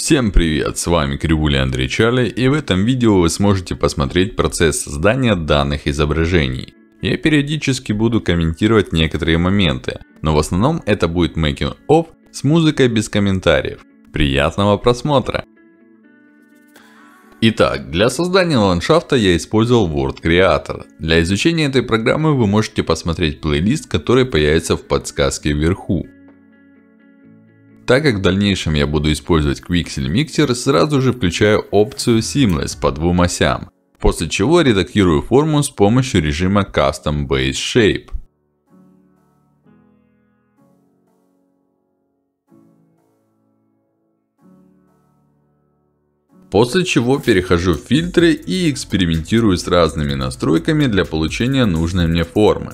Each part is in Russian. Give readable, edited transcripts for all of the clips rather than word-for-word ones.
Всем привет, с вами Кривуля Андрей Чарли, и в этом видео вы сможете посмотреть процесс создания данных изображений. Я периодически буду комментировать некоторые моменты, но в основном это будет making of с музыкой без комментариев. Приятного просмотра! Итак, для создания ландшафта я использовал World Creator. Для изучения этой программы вы можете посмотреть плейлист, который появится в подсказке вверху. Так как в дальнейшем я буду использовать Quixel Mixer, сразу же включаю опцию Seamless по двум осям. После чего редактирую форму с помощью режима Custom Base Shape. После чего перехожу в фильтры и экспериментирую с разными настройками для получения нужной мне формы.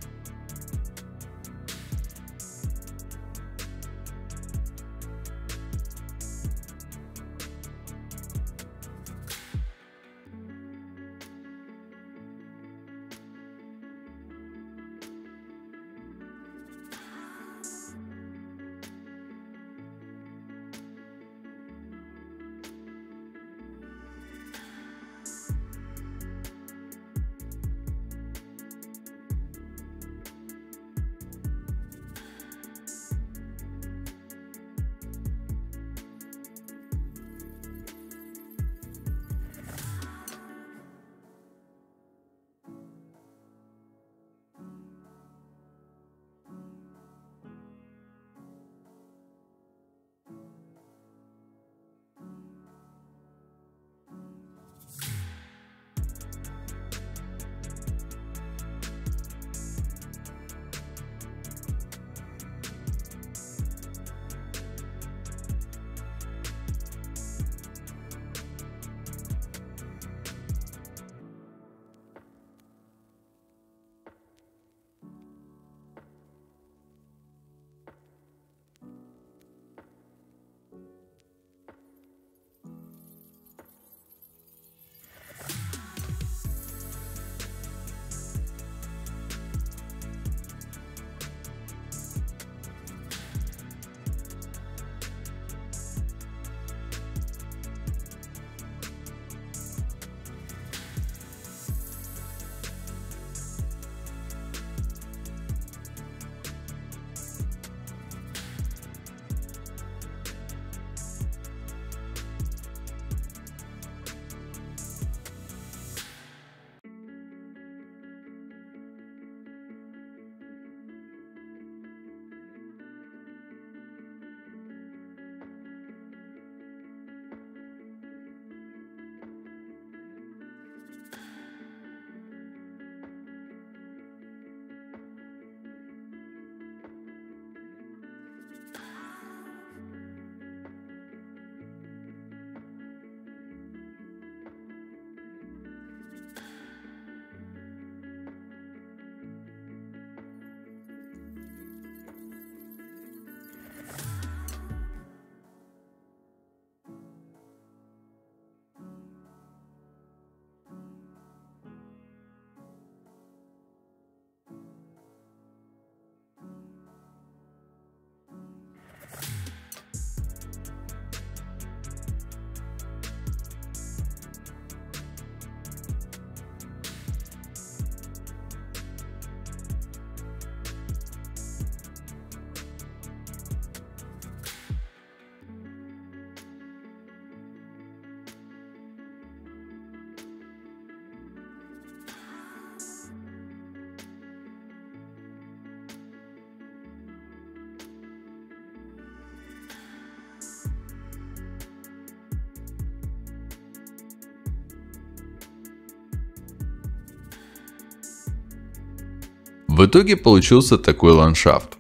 В итоге получился такой ландшафт.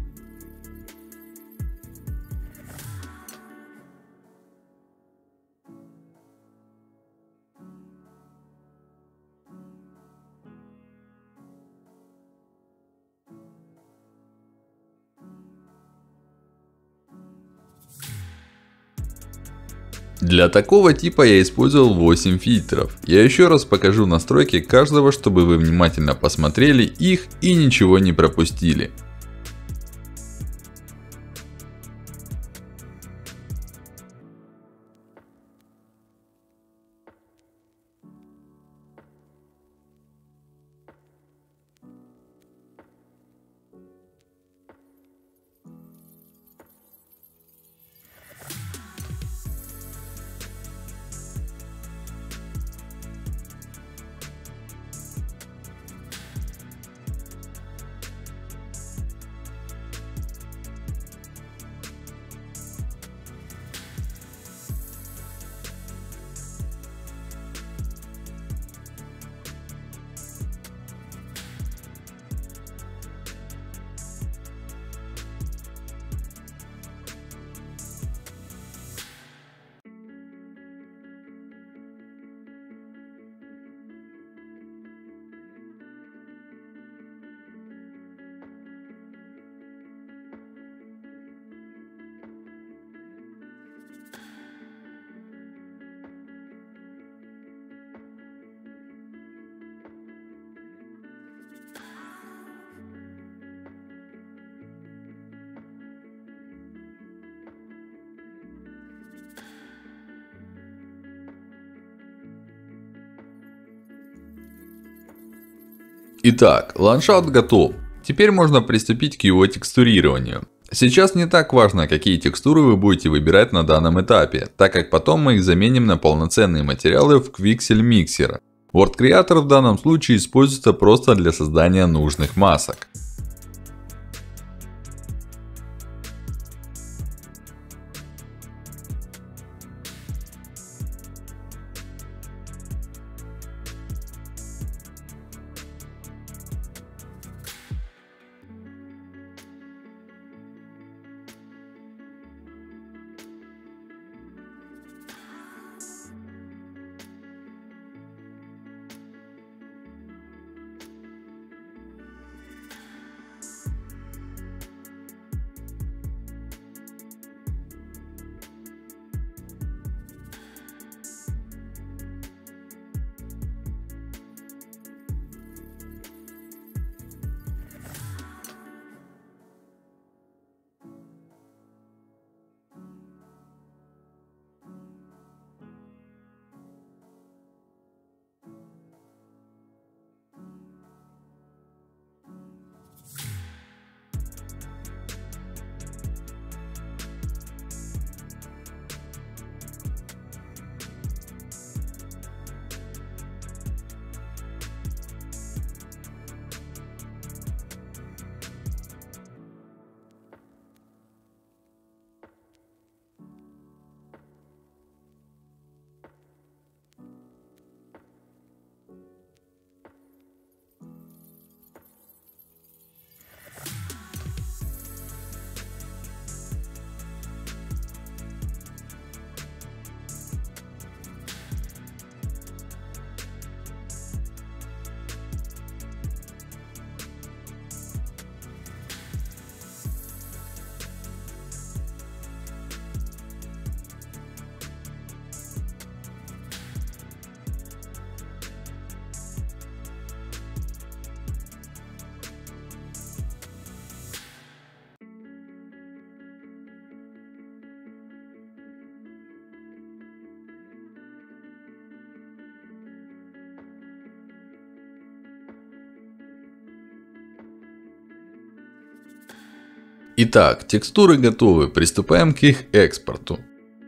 Для такого типа я использовал 8 фильтров. Я еще раз покажу настройки каждого, чтобы вы внимательно посмотрели их и ничего не пропустили. Итак, ландшафт готов. Теперь можно приступить к его текстурированию. Сейчас не так важно, какие текстуры вы будете выбирать на данном этапе, так как потом мы их заменим на полноценные материалы в Quixel Mixer. World Creator в данном случае используется просто для создания нужных масок. Итак, текстуры готовы, приступаем к их экспорту.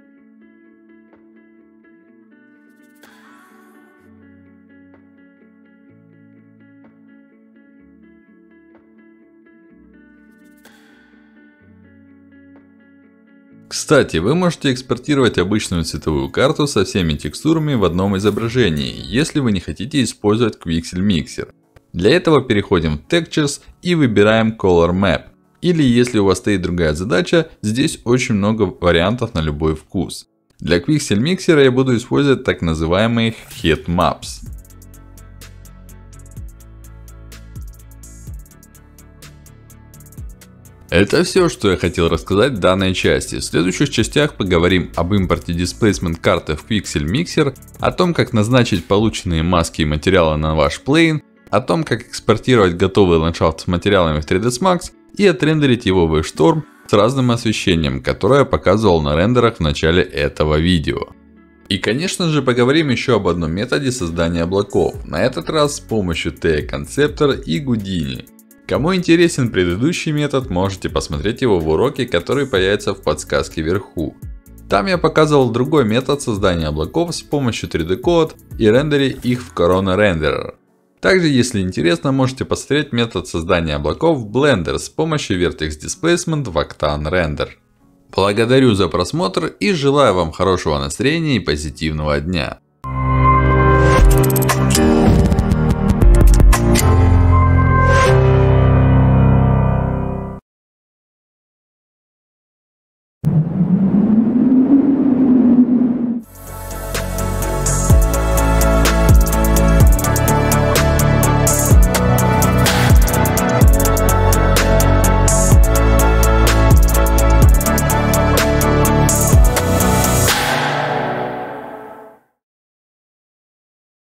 Кстати, вы можете экспортировать обычную цветовую карту со всеми текстурами в одном изображении, если вы не хотите использовать Quixel Mixer. Для этого переходим в Textures и выбираем Color Map. Или если у вас стоит другая задача, здесь очень много вариантов на любой вкус. Для Quixel Mixer я буду использовать так называемые Heat Maps. Это все, что я хотел рассказать в данной части. В следующих частях поговорим об импорте Displacement карты в Quixel Mixer, о том, как назначить полученные маски и материалы на ваш плейн, о том, как экспортировать готовый ландшафт с материалами в 3ds Max и отрендерить его в WaveStorm с разным освещением, которое я показывал на рендерах в начале этого видео. И конечно же поговорим еще об одном методе создания облаков, на этот раз с помощью TE Conceptor и Houdini. Кому интересен предыдущий метод, можете посмотреть его в уроке, который появится в подсказке вверху. Там я показывал другой метод создания облаков с помощью 3D Code и рендере их в Corona Renderer. Также, если интересно, можете посмотреть метод создания облаков в Blender с помощью Vertex Displacement в Octane Render. Благодарю за просмотр и желаю вам хорошего настроения и позитивного дня.